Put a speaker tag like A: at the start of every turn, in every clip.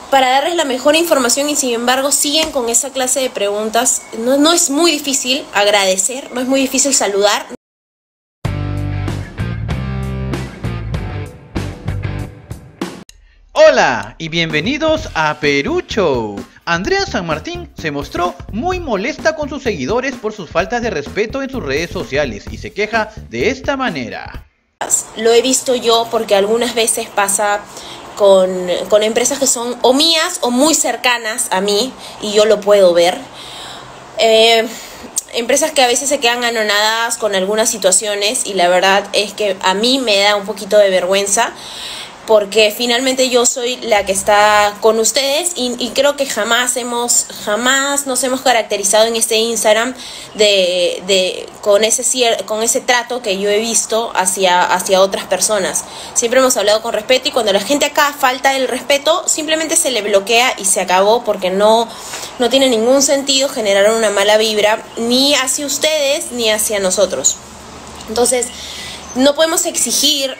A: para darles la mejor información y sin embargo siguen con esa clase de preguntas. No es muy difícil agradecer, no es muy difícil saludar.
B: Hola y bienvenidos a Perú Show. Andrea San Martín se mostró muy molesta con sus seguidores por sus faltas de respeto en sus redes sociales y se queja de esta manera.
A: Lo he visto yo porque algunas veces pasa con empresas que son o mías o muy cercanas a mí y yo lo puedo ver. Empresas que a veces se quedan anonadadas con algunas situaciones y la verdad es que a mí me da un poquito de vergüenza, porque finalmente yo soy la que está con ustedes y creo que jamás nos hemos caracterizado en este Instagram con ese trato que yo he visto hacia otras personas. Siempre hemos hablado con respeto y cuando la gente acá falta el respeto, simplemente se le bloquea y se acabó, porque no tiene ningún sentido generar una mala vibra ni hacia ustedes ni hacia nosotros. Entonces, no podemos exigir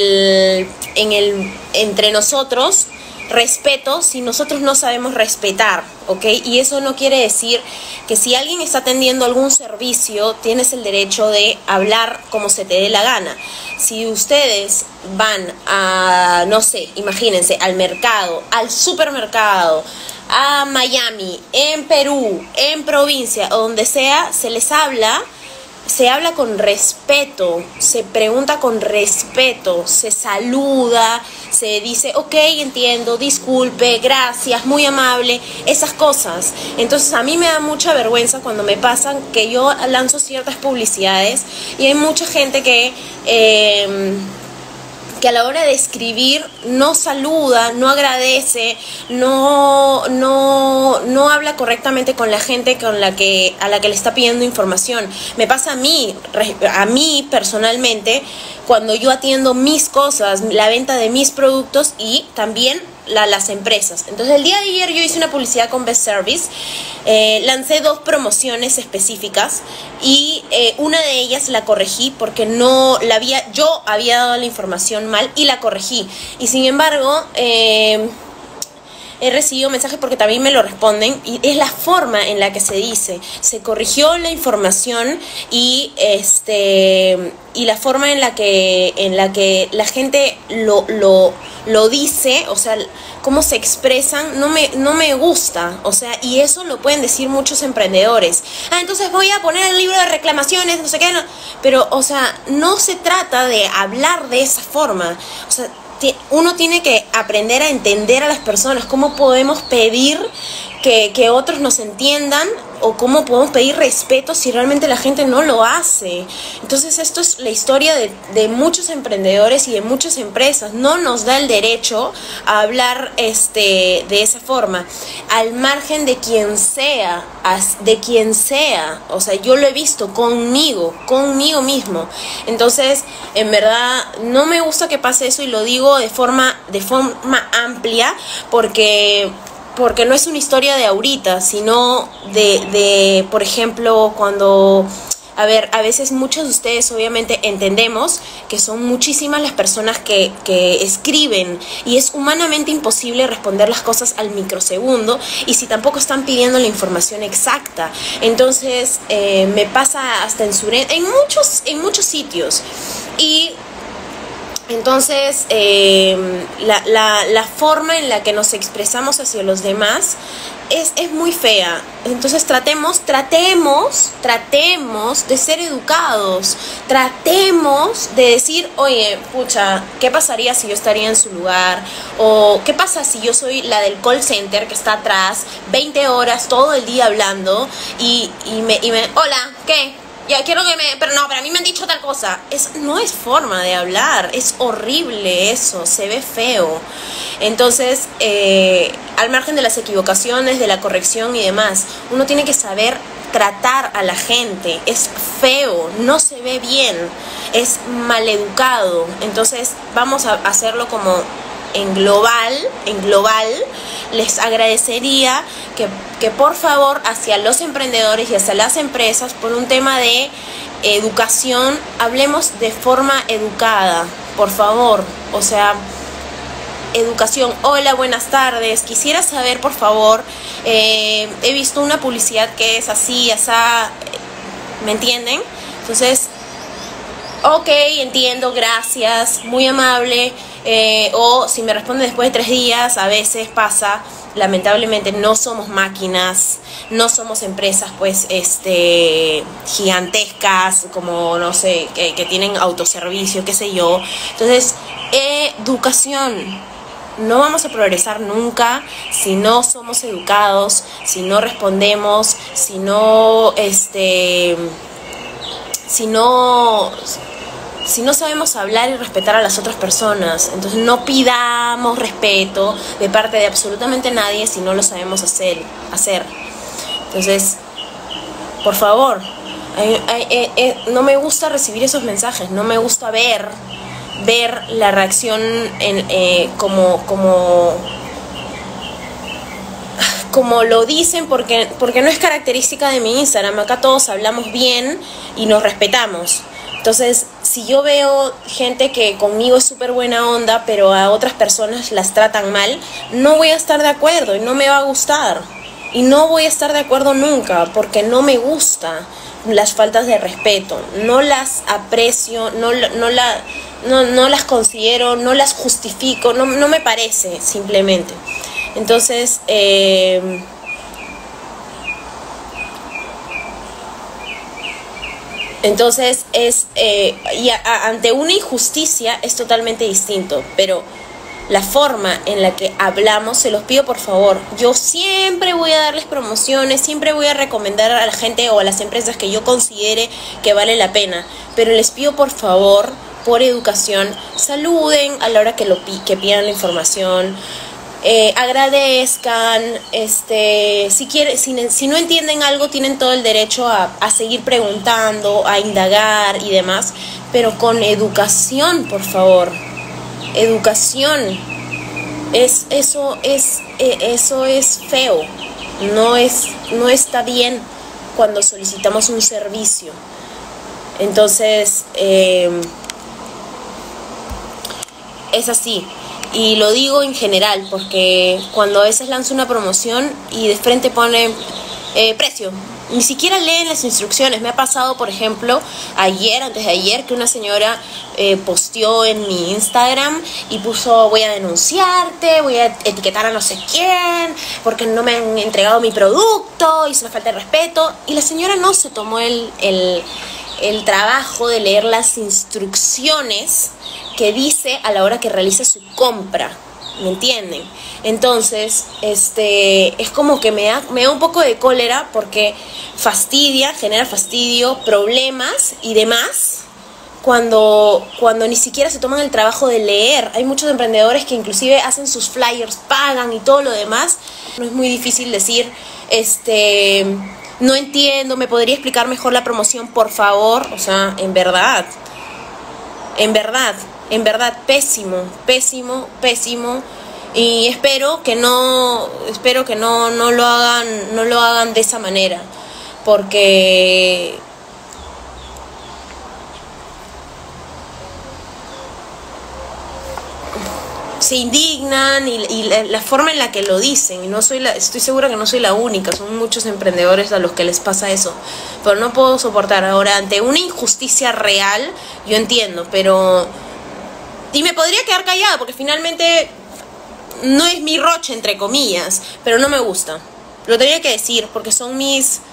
A: entre nosotros respeto si nosotros no sabemos respetar, ¿ok? Y eso no quiere decir que si alguien está atendiendo algún servicio, tienes el derecho de hablar como se te dé la gana. Si ustedes van a, no sé, imagínense, al mercado, al supermercado, a Miami, en Perú, en provincia, o donde sea, se habla con respeto, se pregunta con respeto, se saluda, se dice, ok, entiendo, disculpe, gracias, muy amable, esas cosas. Entonces a mí me da mucha vergüenza cuando me pasan que yo lanzo ciertas publicidades y hay mucha gente que a la hora de escribir no saluda, no agradece, no habla correctamente con la gente a la que le está pidiendo información. Me pasa a mí personalmente, cuando yo atiendo mis cosas, la venta de mis productos y también las empresas. Entonces el día de ayer yo hice una publicidad con Best Service, lancé 2 promociones específicas y una de ellas la corregí porque yo había dado la información mal y la corregí, y sin embargo he recibido mensajes porque también me lo responden y es la forma en la que se dice. Se corrigió la información y la forma en la que la gente lo dice, o sea, cómo se expresan, no me gusta, o sea, y eso lo pueden decir muchos emprendedores. Entonces voy a poner el libro de reclamaciones, no sé qué, no. Pero, o sea, no se trata de hablar de esa forma, o sea, uno tiene que aprender a entender a las personas, cómo podemos pedir que otros nos entiendan o cómo podemos pedir respeto si realmente la gente no lo hace. Entonces esto es la historia de muchos emprendedores y de muchas empresas. No nos da el derecho a hablar de esa forma, al margen de quien sea, o sea, yo lo he visto conmigo mismo. Entonces, en verdad, no me gusta que pase eso y lo digo de forma amplia porque no es una historia de ahorita, sino de por ejemplo, cuando, a veces muchos de ustedes obviamente entendemos que son muchísimas las personas que escriben y es humanamente imposible responder las cosas al microsegundo y si tampoco están pidiendo la información exacta. Entonces, me pasa hasta en muchos sitios. Y entonces, la forma en la que nos expresamos hacia los demás es muy fea. Entonces tratemos de ser educados, tratemos de decir, oye, pucha, ¿qué pasaría si yo estaría en su lugar? O ¿qué pasa si yo soy la del call center que está atrás 20 horas todo el día hablando y me hola, ¿qué? Ya quiero pero a mí me han dicho tal cosa. No es forma de hablar, es horrible eso, se ve feo. Entonces, al margen de las equivocaciones, de la corrección y demás, uno tiene que saber tratar a la gente. Es feo, no se ve bien, es maleducado. Entonces, vamos a hacerlo como en global, les agradecería que por favor hacia los emprendedores y hacia las empresas, por un tema de educación, hablemos de forma educada, por favor. O sea, Educación, hola, buenas tardes. Quisiera saber, por favor, he visto una publicidad que es así, asá, ¿me entienden? Entonces, ok, entiendo, gracias, muy amable. O si me responde después de 3 días, a veces pasa, lamentablemente no somos máquinas, no somos empresas pues gigantescas como no sé, que tienen autoservicio, qué sé yo. Entonces, educación. No vamos a progresar nunca si no somos educados, si no respondemos, si no sabemos hablar y respetar a las otras personas. Entonces no pidamos respeto de parte de absolutamente nadie si no lo sabemos hacer. Entonces, por favor, no me gusta recibir esos mensajes, no me gusta ver la reacción como lo dicen, porque no es característica de mi Instagram. Acá todos hablamos bien y nos respetamos. Entonces, si yo veo gente que conmigo es súper buena onda, pero a otras personas las tratan mal, no voy a estar de acuerdo y no me va a gustar. Y no voy a estar de acuerdo nunca, porque no me gusta las faltas de respeto. No las aprecio, no las considero, no las justifico, no me parece, simplemente. Entonces, ante una injusticia es totalmente distinto, pero la forma en la que hablamos, se los pido por favor. Yo siempre voy a darles promociones, siempre voy a recomendar a la gente o a las empresas que yo considere que vale la pena, pero les pido por favor, por educación, saluden a la hora que pidan la información. Agradezcan, si no entienden algo tienen todo el derecho a seguir preguntando, a indagar y demás, pero con educación, por favor. Educación. Eso es feo. No está bien cuando solicitamos un servicio. Entonces, es así. Y lo digo en general, porque cuando a veces lanzo una promoción y de frente pone precio, ni siquiera leen las instrucciones. Me ha pasado, por ejemplo, antes de ayer, que una señora posteó en mi Instagram y puso: voy a denunciarte, voy a etiquetar a no sé quién, porque no me han entregado mi producto, hizo una falta de respeto. Y la señora no se tomó el trabajo de leer las instrucciones que dice a la hora que realiza su compra, ¿me entienden? Entonces, es como que me da un poco de cólera, porque genera fastidio, problemas y demás, cuando ni siquiera se toman el trabajo de leer. Hay muchos emprendedores que inclusive hacen sus flyers, pagan y todo lo demás. No es muy difícil decir, no entiendo, ¿me podría explicar mejor la promoción, por favor? O sea, en verdad, pésimo. Y espero que no lo hagan de esa manera, porque se indignan y la forma en la que lo dicen. Y estoy segura que no soy la única, son muchos emprendedores a los que les pasa eso, pero no puedo soportar. Ahora, ante una injusticia real, yo entiendo, y me podría quedar callada, porque finalmente no es mi roche, entre comillas, pero no me gusta. Lo tenía que decir, porque son mis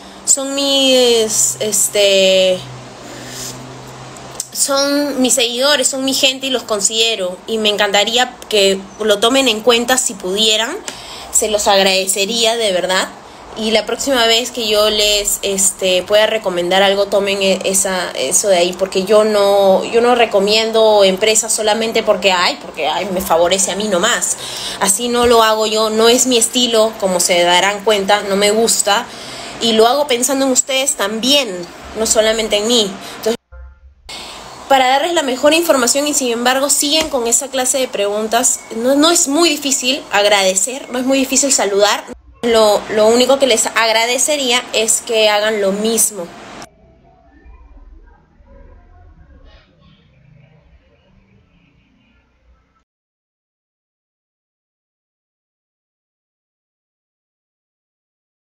A: seguidores, son mi gente y los considero, y me encantaría que lo tomen en cuenta. Si pudieran, se los agradecería de verdad. Y la próxima vez que yo les pueda recomendar algo, tomen eso de ahí, porque yo no recomiendo empresas solamente porque me favorece a mí nomás. Así no lo hago yo, no es mi estilo, como se darán cuenta, no me gusta, y lo hago pensando en ustedes también, no solamente en mí. Entonces, para darles la mejor información, y sin embargo siguen con esa clase de preguntas, no es muy difícil agradecer, no es muy difícil saludar. Lo único que les agradecería es que hagan lo mismo.